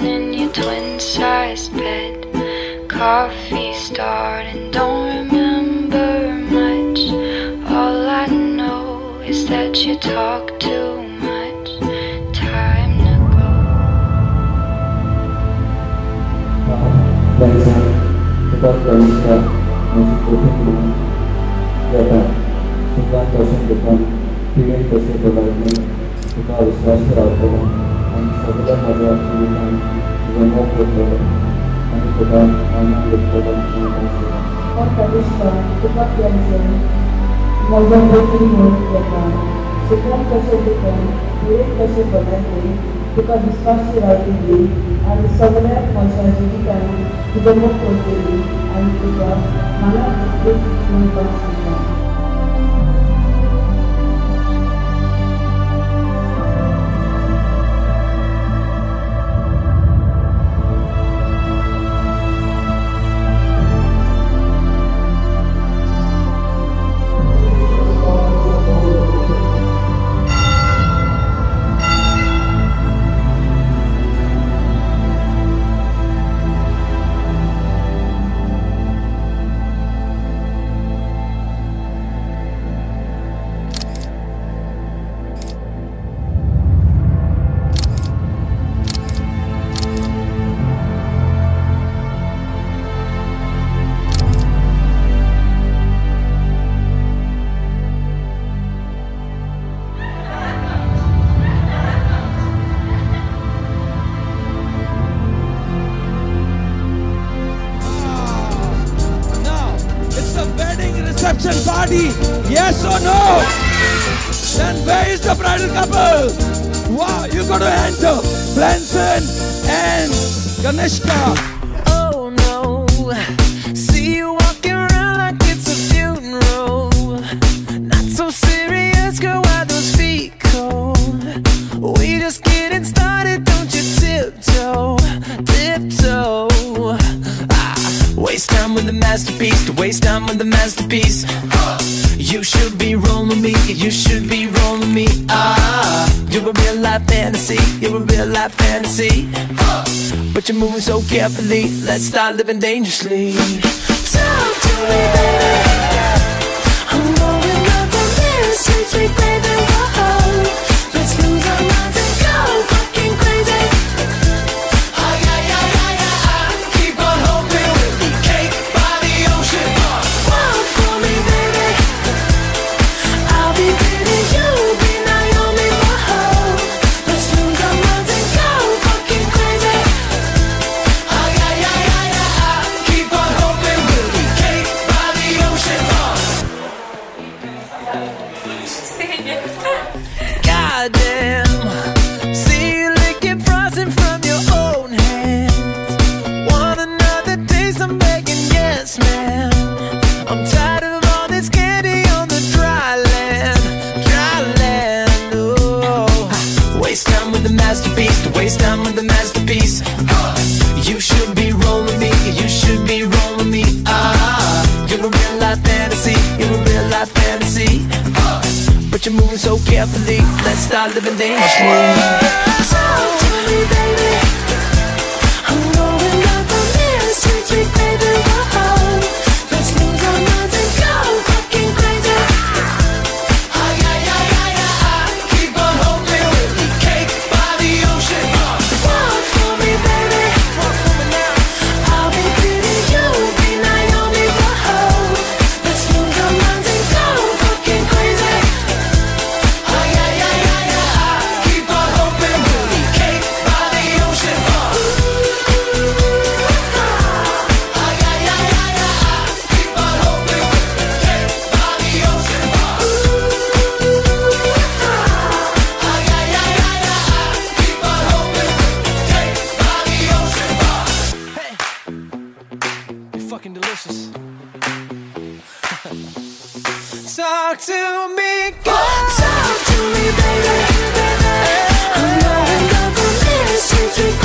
in your twin-sized bed. Coffee starting, don't remember much. All I know is that you talk too much. Time to go. Flenson, because Canishka music coaching that 50% become 3% development because स्वास्थ्य राखना and सगळ्या माझ्या जीवनात जमा होतो आणि तुला आनंद देतो और Canishka तुका Flenson माझा बेकरी म्हणून येता सुकम कशें दुकान वेळ कशें बनयले तुका विश्वास राखली आणि सगळ्या माझ्या जिवितान जमा करतली आणि तुका मनात खूप म्हणपाक सांगता. Reception party, yes or no? Then where is the bridal couple? Wow, you got to enter. Flenson and Canishka. Oh no, see you walking around like it's a funeral. Not so serious, girl, why those feet cold? We just getting started, don't you tiptoe, tiptoe. Waste time with the masterpiece, to waste time with the masterpiece. You should be rolling me, you should be rolling me. You're a real life fantasy, you're a real life fantasy. But you're moving so carefully, let's start living dangerously. Talk to me, baby. I'm going up on this, sweet, sweet baby. Whoa. Let's lose our minds and go fucking crazy. Goddamn, see you licking frosting from your own hands. Want another taste? I'm begging, yes, man. I'm tired of all this candy on the dry land, dry land. Oh, waste time with the masterpiece, to waste time with the masterpiece. You should be rolling me, you should be rolling me. You're a real life fantasy, you're a real life fantasy. But you're moving so carefully, let's start living dangerously. Talk to me, baby. I'm going up on this, sweet, sweet baby. Whoa. Let's lose our minds and go fucking crazy. Keep on hoping we'll be cake by the ocean. Walk for me, baby. Walk for me now. I'll be pretty, you'll be Naomi. Whoa. Let's lose our minds and go fucking crazy. Keep on hoping we'll be cake by the ocean. Keep on hoping we'll be cake by the ocean. Keep on hoping we'll be cake by the ocean. Hey, you're fucking delicious. Talk to me, girl. Talk to me, baby. I'm going up on this, sweet, sweet